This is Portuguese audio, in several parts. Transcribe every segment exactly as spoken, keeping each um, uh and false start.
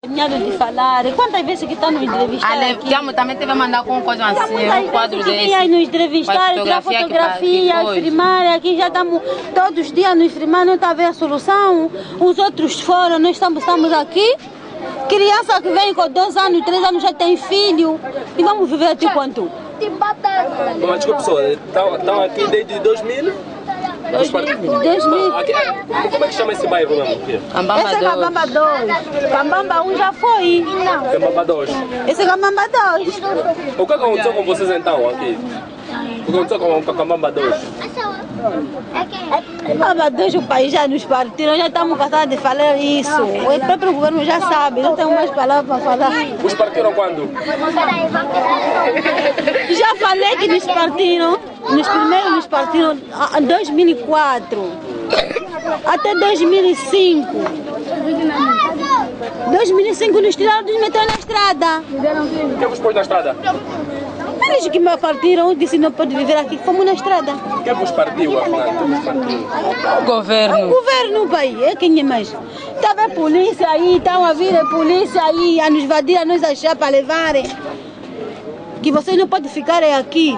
De falar, quantas vezes que estão nos entrevistar aqui? Também teve a mandar com coisa assim, um quadro desse. Que vem nos entrevistar, tirar fotografia, filmar, aqui já estamos todos os dias nos filmando, não está a ver a solução. Os outros foram, nós estamos, estamos aqui. Criança que vem com dois anos, três anos já tem filho. E vamos viver até quanto? Mas desculpa, pessoal, estão aqui desde dois mil? dois mil. Aqui, como é que chama esse bairro mesmo? Esse é Cambamba dois. Cambamba um já foi. Cambamba dois. Esse é Cambamba dois. O que aconteceu com vocês então aqui? O que aconteceu com o Cambamba dois? Cambamba dois, o país já nos partiram, já estamos cansados de falar isso. O próprio governo já sabe, não tem mais palavras para falar. Os partiram quando? Já falei que nos partiram. Nos primeiros nos partiram em dois mil e quatro até dois mil e cinco. dois mil e cinco nos tiraram, nos meteram na estrada. Quem vos pôs na estrada? Eles que me partiram, disse não pode viver aqui, fomos na estrada. Quem vos partiu, afinal? Quem vos partiu? O governo. O governo, pai, é quem é mais? Estava a polícia aí, estão a vir a polícia aí, a nos invadir, a nos achar para levarem. Que vocês não podem ficar aqui.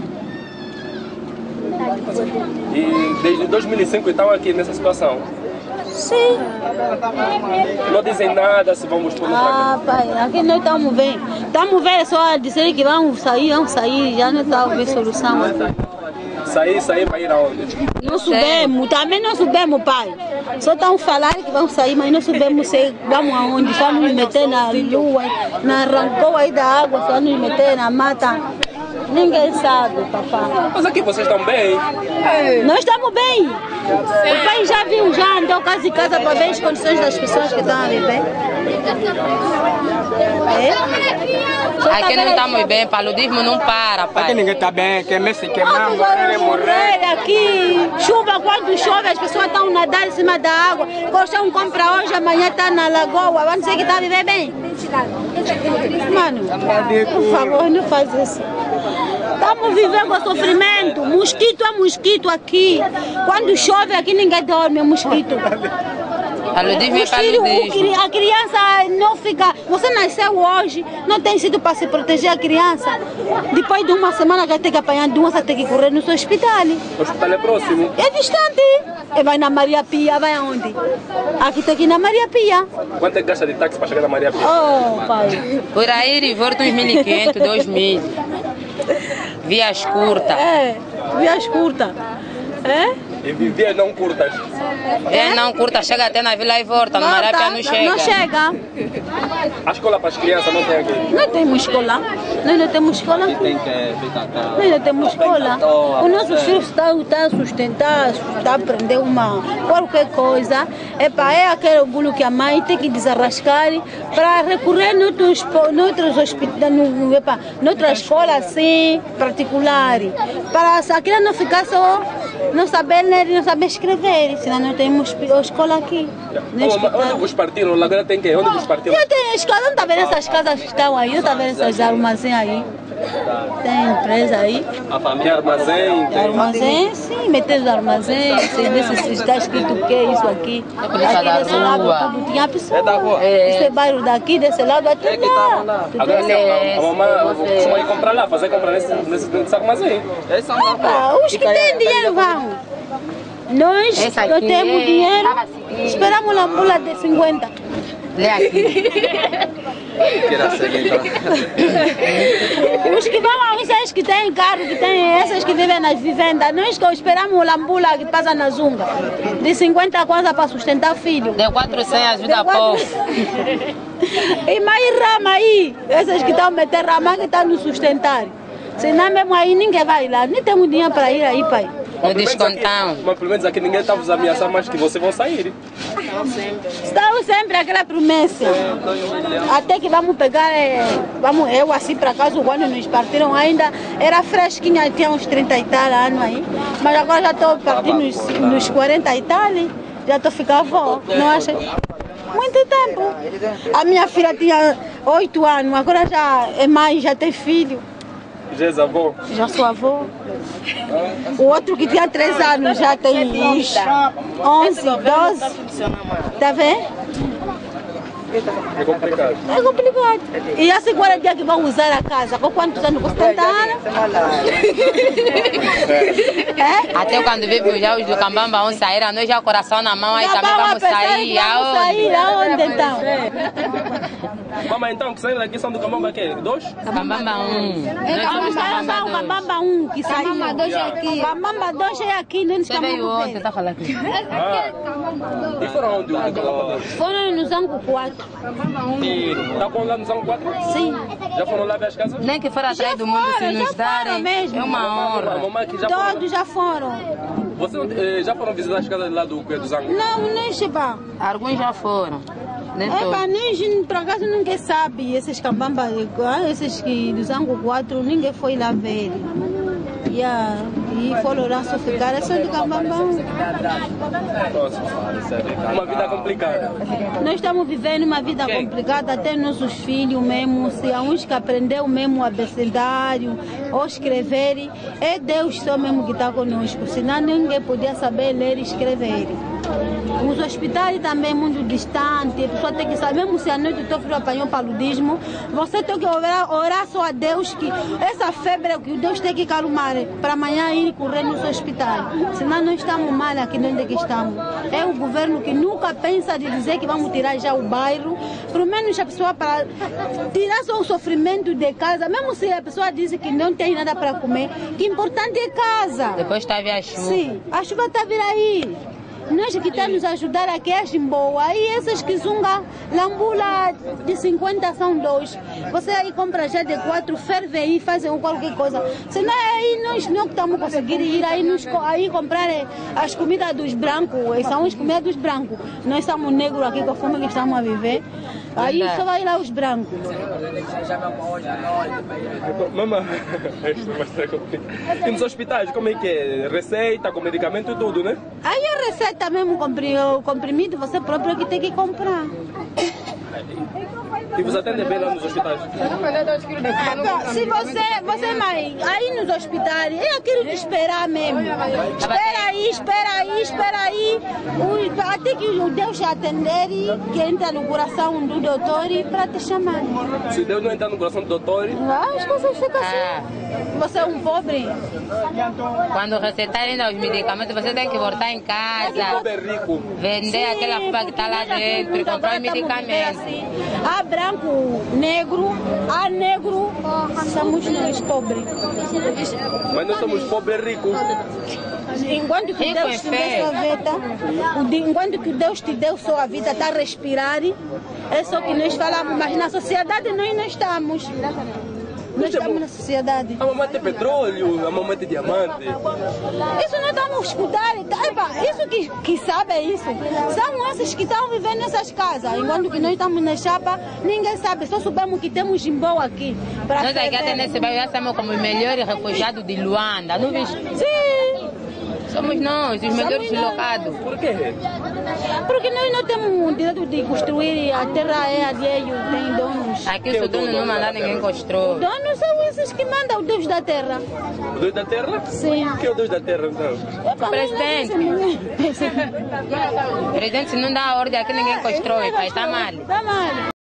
E desde dois mil e cinco estão aqui nessa situação? Sim. Não dizem nada se vamos pôr no Ah, pai, aqui nós estamos bem. Estamos bem só a dizer que vamos sair, vamos sair, já não está a ver solução. Sair, sair para ir aonde? Não subimos, também não subimos, pai. Só estão falando que vamos sair, mas não subimos, sei, vamos aonde? Só nos meter na lua, na arrancou aí da água, só nos meter na mata. Ninguém sabe, papai. Mas aqui vocês estão bem? Nós estamos bem. O pai já viu, já andou casa em casa para ver as condições das pessoas que estão a viver. É? Aqui não estamos bem, paludismo não para, pai. Aqui ninguém está bem, quer me se queimar, morrer, morrer. Aqui, chuva, quando chove, as pessoas estão nadando em cima da água. Colchão compra hoje, amanhã está na lagoa. Vamos dizer que está a viver bem. Mano, por favor, não faz isso. Estamos vivendo com sofrimento. Mosquito é mosquito aqui. Quando chove aqui ninguém dorme, é mosquito. Paludismo é paludismo. A criança não fica... Você nasceu hoje, não tem sido para se proteger a criança. Depois de uma semana que tem que apanhar doença, tem que correr no seu hospital. O hospital é próximo? É distante. E vai na Maria Pia, vai aonde? Aqui tem que ir na Maria Pia. Quanto é que gasta de táxi para chegar na Maria Pia? Oh, pai. Por aí, de volta uns mil e quinhentos, dois mil. Vias curtas. É, vias curtas. É? E vias não curtas? Vias não curtas, chega até na vila e volta. No Maria Pia não chega. Não chega. A escola para as crianças não tem aqui? Não temos escola. Nós não temos escola. Tem que Nós não temos escola. Os nossos filhos estão a sustentar, estão a aprender uma, qualquer coisa. Epa, é aquele orgulho que a mãe tem que desarrascar para recorrer noutros, noutros hospitais, noutra escola assim, particular. Para a criança não ficar só, não saber ler, não saber escrever. Senão não temos escola aqui. Oh, onde vos partiram? Agora tem que? Onde vos partiram? Eu tenho escola, não está vendo essas casas que estão aí? Não está vendo essas armazéns aí? Tem empresa aí. A família armazém? Tem armazém, sim, meter os armazéns, você vê se está escrito o que é isso aqui. Aqui desse lado tudo tinha pessoa. É da rua? Esse é bairro daqui, desse lado é tudo É que estavam lá. Agora sim, a, a mamãe costuma ir comprar lá, fazer comprar nesse, nesse, nesse armazém. Ah, os que têm dinheiro vão. Nós não temos dinheiro, esperamos uma mula de cinquenta. Lê aqui. Os que vão a essas que têm carro, que têm essas que vivem nas vivendas, nós que esperamos o lambula que passa na zunga. De cinquenta kwanza para sustentar filho. De quatrocentos ajuda a povo. E mais rama aí, essas que estão metendo rama que estão nos sustentar. Senão mesmo aí ninguém vai lá, nem temos dinheiro para ir aí, pai. No descontão. Mas pelo menos aqui ninguém está vos ameaçando mais que vocês vão sair. Estamos sempre aquela promessa. Até que vamos pegar, é, vamos, eu assim para casa, quando nos partiram ainda, era fresquinha, tinha uns trinta e tal anos aí. Mas agora já estou partindo nos, nos quarenta e tal, já estou ficando avó, não acha? Muito tempo. A minha filha tinha oito anos, agora já é mãe, já tem filho. Já és avó? Já sou avó. O outro que tinha três anos já tem uns onze, doze. Tá vendo? É complicado. É complicado. E assim agora é dia que vão usar a casa. Com quantos anos? Com setenta anos? É? Até quando vive já os do Cambamba vão sair, a nós já o coração na mão, aí Já também vamos vamos pensar sair. que vamos Aonde? sair aonde então? Mamãe, então, que saíram daqui são do Cambamba quê? Dois? Cambamba um. Nós somos Cambamba Cambamba um, dois. Cambamba um que saiu. Cambamba dois é aqui. Cambamba dois é aqui, não Você veio ontem, tá falando aqui. Ah. E foram onde? O Cambamba dois? Foram no Zango quatro. E tá bom lá no São quatro? Sim. Já foram lá ver as casas? Nem que for atrás do mundo se foram, nos já foram darem, mesmo. é uma A honra. mamãe que já foram. Todos já foram. Você eh, já foram visitar as casas lá do, do Zango? Não, nem chega. Alguns já foram, nem É, todos. para nem, por acaso ninguém sabe, esses cambamba, esses que do Zango quatro, ninguém foi lá ver. Yeah. E foram lá só ficar, é só de cambambão. Nossa, uma vida complicada. Nós estamos vivendo uma vida complicada, até nossos filhos mesmo, se há uns que aprendeu mesmo o abecedário ou escrever, é Deus só mesmo que está conosco, senão ninguém podia saber ler e escrever. Os hospitais também muito distantes, a pessoa tem que saber, mesmo se a noite o teu filho apanhou paludismo, você tem que orar, orar só a Deus que essa febre que Deus tem que calmar para amanhã ir correr no seu hospital. Senão nós estamos mal aqui onde que estamos. É o governo que nunca pensa de dizer que vamos tirar já o bairro, pelo menos a pessoa para tirar só o sofrimento de casa, mesmo se a pessoa diz que não tem nada para comer, que importante é casa. Depois está a vir a chuva. Sim, a chuva está a vir aí. Nós que está nos ajudar aqui é Jimboa. Aí essas que zunga, lambula de cinquenta são dois. Você aí compra já de quatro, ferve aí, fazem qualquer coisa. Senão aí nós não estamos conseguindo ir aí, nos, aí comprar as comidas dos brancos. São as comidas dos brancos. Nós somos negros aqui com a fome que estamos a viver. Aí só vai lá os brancos. Mamãe, e nos hospitais, como é que é? Receita, com medicamento e tudo, né? Aí a receita mesmo, o comprimido, você próprio que tem que comprar. E você atende bem lá nos hospitais? Se você, você mãe, aí nos hospitais, é aquilo de esperar mesmo. Espera aí, espera aí, espera aí. O- Até que o Deus te atender e que entra no coração do doutor e para te chamar. Se Deus não entrar no coração do doutor, As coisas ficam assim. Ah, Você é um pobre. quando receitarem ainda os medicamentos, você tem que voltar em casa, pobre é rico. vender aquela fuba que está lá dentro e comprar os medicamentos. Assim. Há branco, negro, há negro, somos nós pobres. Mas nós somos pobres ricos. Enquanto que Rico Deus é te deu feio. sua vida, o de- enquanto que Deus te deu sua vida, está a respirar, é só que nós falamos, mas na sociedade nós não estamos. Nós estamos na sociedade. A mamãe tem petróleo, a mamãe tem diamante. Isso não estamos a escutar. Epa, isso que, que sabe é isso. São esses que estão vivendo nessas casas. Enquanto que nós estamos na chapa, ninguém sabe. Só sabemos que temos Jimbó aqui. Pra Nós aqui até ferver. nesse bairro já somos como os melhores refugiados de Luanda, não viste? Sim. Somos nós, os melhores deslocados. Por quê? Porque nós não temos o direito de construir. A terra é alheio, tem donos. Aqui se o dono não mandar, ninguém constrói. Donos são esses que mandam o Deus da terra. O Deus da Terra? Sim. O que é o Deus da Terra, então? Epa, Presidente. não é Presidente, se não dá ordem aqui, ninguém constrói, pai, está mal. Tá mal.